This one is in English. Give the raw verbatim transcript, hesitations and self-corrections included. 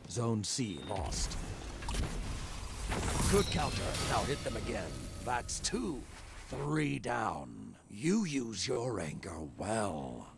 Zone C lost. Good counter. Now hit them again. That's two. Three down. You use your anger well.